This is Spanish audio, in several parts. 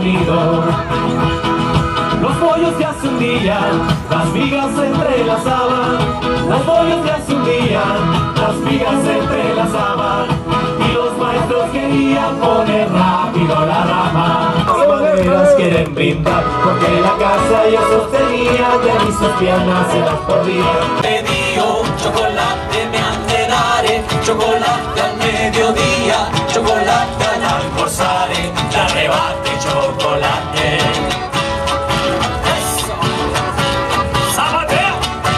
sonido. Los pollos que hace un día, las migas se entrelazaban. Los pollos que hace un día, las migas se entrelazaban. Y los maestros querían poner rápido la rama. Las maderas quieren brindar, porque la casa ya sostenía, ya ni sus piernas se las podían. Te digo, chocolate me han de dar, chocolate al mediodía, chocolate al almorzar, la rebate chocolate. ¡Eso! ¡Sabatea!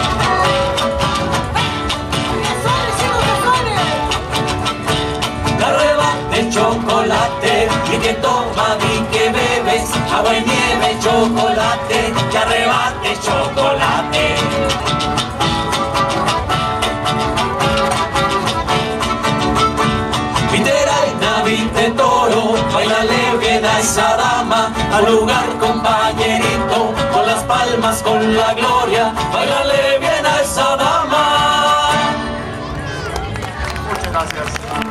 La rebate chocolate, y que toma y que bebes, agua y nieve chocolate, la rebate chocolate. Viste toro, bailale bien a esa dama, al lugar compañerito, con las palmas, con la gloria, bailale bien a esa dama. Muchas gracias.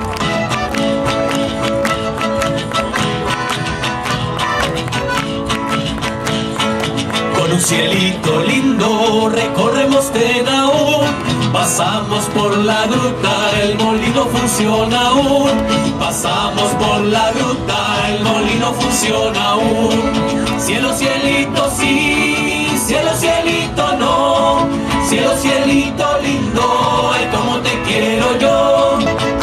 Con un cielito lindo recorremos Tenaún, pasamos por la gruta, el molino funciona aún. Pasamos por la gruta, el molino funciona aún. Cielo, cielito, sí, cielo, cielito, no. Cielo, cielito lindo, ay, como te quiero yo.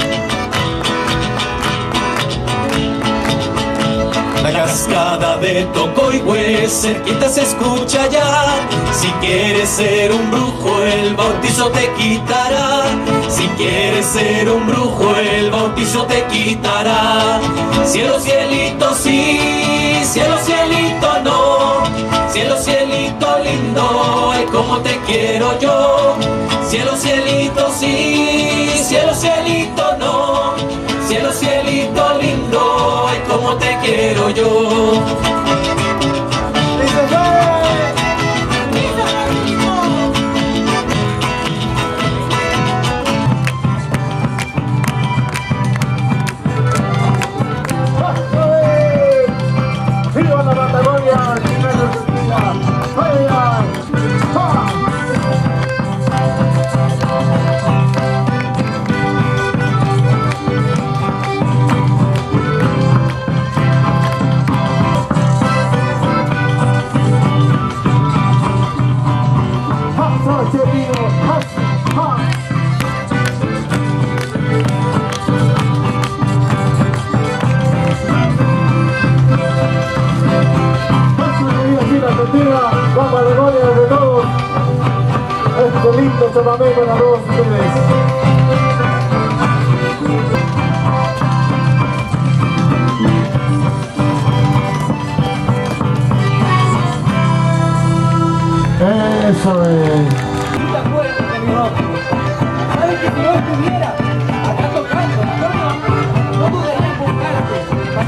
La cascada de Tocoigüe, cerquita se escucha ya. Si quieres ser un brujo, el bautizo te quitará. Si quieres ser un brujo, el bautizo te quitará. Cielo, cielito, sí, cielo, cielito, no. Cielo, cielito lindo, ay, como te quiero yo. Cielo, cielito, sí, cielo, cielito, no. Cielo, cielito lindo, ay, como te quiero yo. ¡Viva la Patagonia! La Patagonia de todos, este lindo chamamé para todos ustedes. Eso es. ¿Sabes que si yo estuviera acá tocando, no dudaría en buscarte?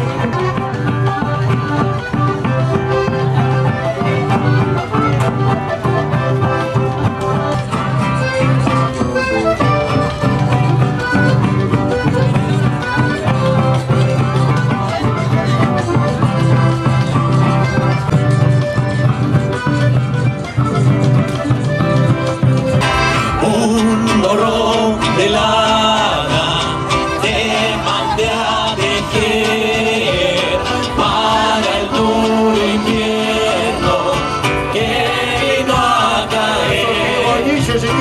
Un gorro de lana te mandé a tejer para el duro invierno que vino a caer.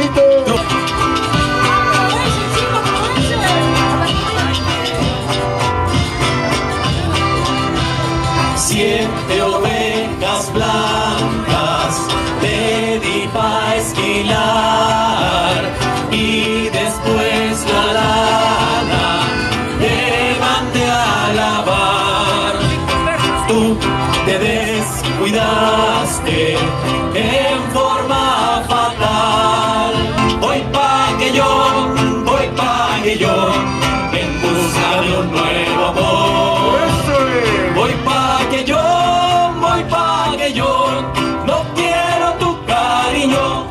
Siete ovejas blancas te di pa' esquilar y después la lana te mandé a lavar. Tú te descuidaste en forma fatal. Voy pa' que yo, en busca de un nuevo amor. Voy pa' que yo, no quiero tu cariño.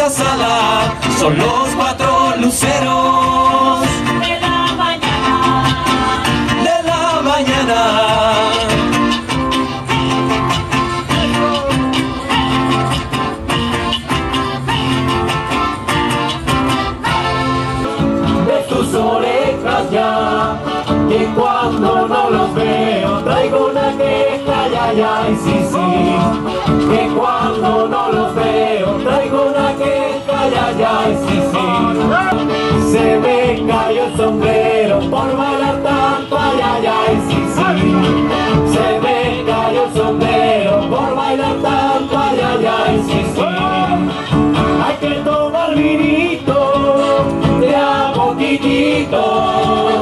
esa sala son los 4 luceros de la mañana. de la mañana. Tus orejas ya, que cuando no los veo traigo una queja, ya, ya, y sí, sí, que cuando no los veo traigo una queja, ya, ya, y sí, sí, se me cayó el sombrero por bailar tanto, ay, ay, ay, sí, sí, se me cayó el sombrero por bailar tanto, ay, ay, ay, sí, sí, hay que tomar vinito de a poquitito.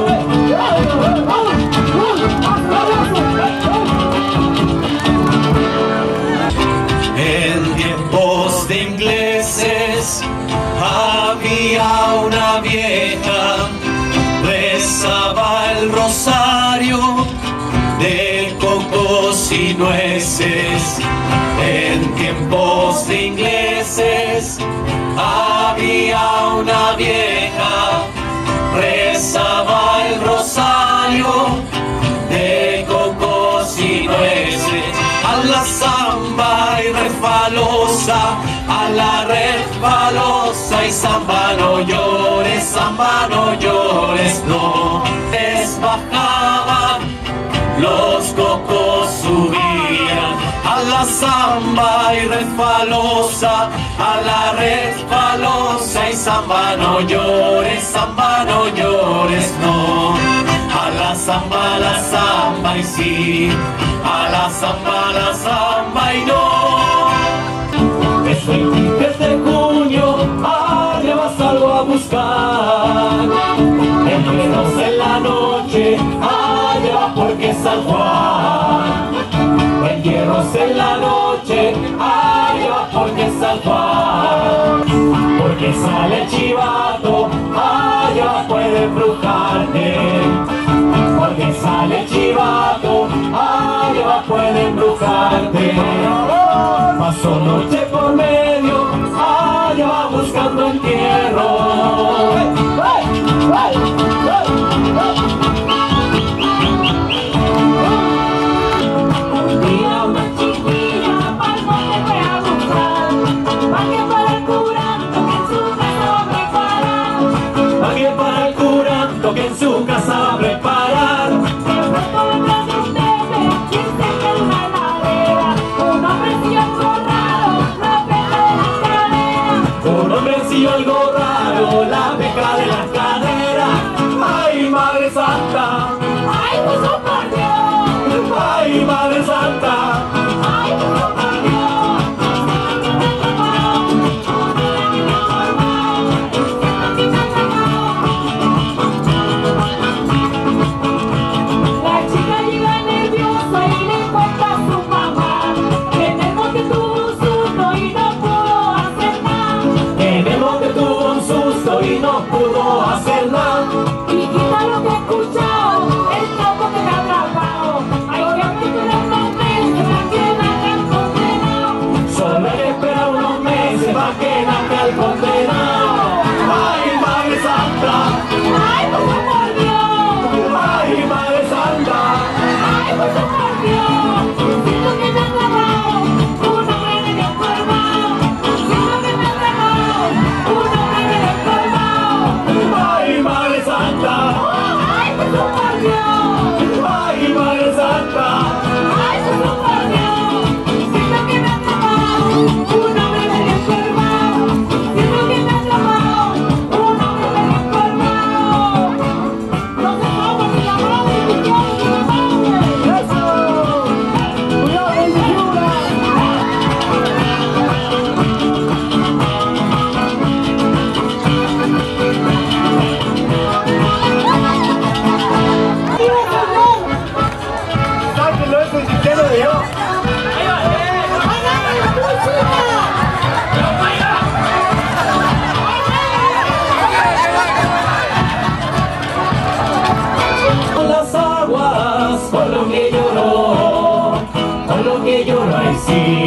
En tiempos de ingleses había una vieja, rezaba el rosario de cocos y nueces. En tiempos de ingleses había una vieja, rezaba el rosario de cocos y nueces. A la samba y resbalosa, a la resbalosa y samba no llores, samba no llores, no. Bajaban, los cocos subían, a la samba y resbalosa, a la resbalosa y samba no llores, samba no llores, no. A la samba y sí, a la samba y no. Es 23 de junio, allá vas algo a buscar. Hierros en la noche, allá va porque es San Juan. En hierros en la noche, allá va porque es San Juan. Porque sale el chivato, allá puede embrujarte. Porque sale el chivato, allá puede embrujarte. Pasó noche por medio, allá va buscando entierro. Un día una chiquilla pa'l monte fue a buscar, pa' que para el curanto que en su casa va a preparar. Pa' que para el curanto que en su casa va a preparar. De pronto detrás de un bebé, quien se queda en la heladera, un hombrecillo algo raro, la peja de las caderas. Un hombrecillo algo raro, la peca de las caderas. ¡Ay, Madre Santa! ¡Ay, pues oh, por Dios! ¡Ay, Madre Santa! ¡Ay, pues oh, por Dios! Siento que me ha atrapado, una araña formado, siento que me ha atrapado. La chica llega nerviosa y le cuenta a su mamá que en el monte tuvo un susto y no pudo hacer nada. En el monte tuvo un susto y no pudo hacer nada. Y quita lo que he escuchado, el loco que me ha atrapado. Hay que esperar unos meses para que nazca el condenado. Solo hay que esperar unos meses para que nazca el condenado. ¡Ay, Madre Santa! ¡Ay, pues oh, por Dios! ¡Ay, Madre Santa! ¡Ay, pues oh, por Dios! Siento que me ha atrapado un hombre medio enfermado. Siento que me ha atrapado un hombre medio enfermado. ¡Ay, Madre Santa! ¡Ay, pues oh, por Dios! ¡Ay, Madre Santa! ¡Ay, pues oh, por Dios! Siento que me ha atrapado un hombre medio enfermado. Siento que me ha atrapado un hombre medio enfermado. No se pongan ni la mano ni el izquierdo ni la mano. ¡Eso! ¡Cuidado, baby, Yura! ¡Sáquenlo ese sistema de yo! Con las aguas, por lo que lloró, ay sí.